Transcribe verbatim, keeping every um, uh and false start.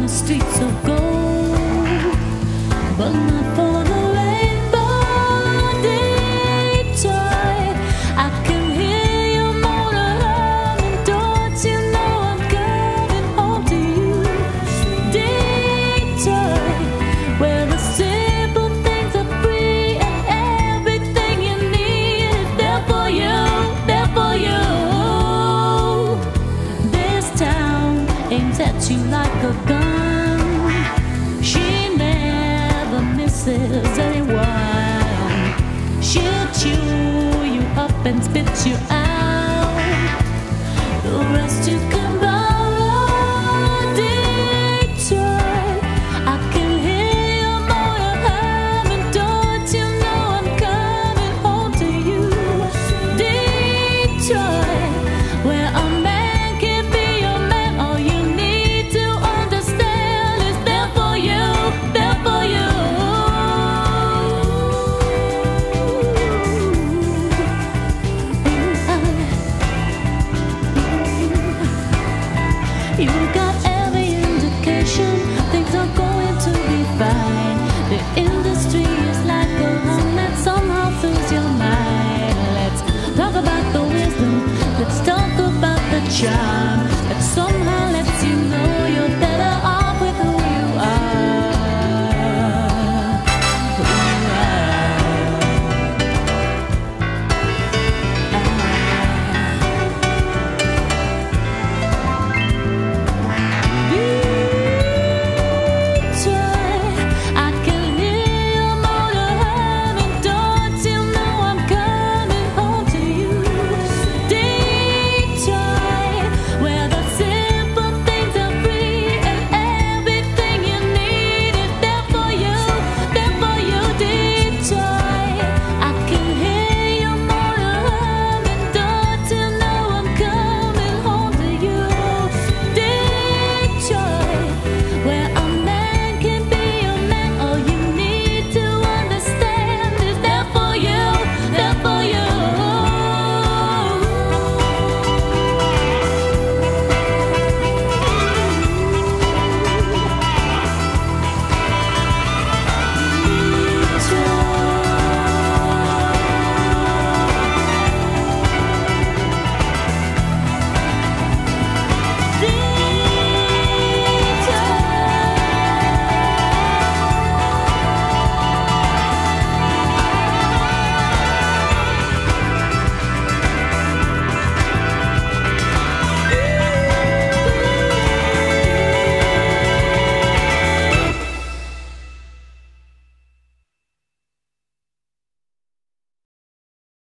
the streets of gold, but not for the rainbow Detroit. I can hear your motor humming, don't you know I'm coming home to you, Detroit, where the simple things are free and everything you need is there for you, there for you. This town aims at you like a gun. She never misses anyone. She'll chew you up and spit you out. The rest you can borrow, Detroit. I can hear your motor humming, don't you know I'm coming home to you, Detroit, where a man can be your man. All you need to understand is there for you, there for you. You got every indication things are going to be fine. The industry is like a hum that somehow fills your mind. Let's talk about the wisdom, let's talk about the charm.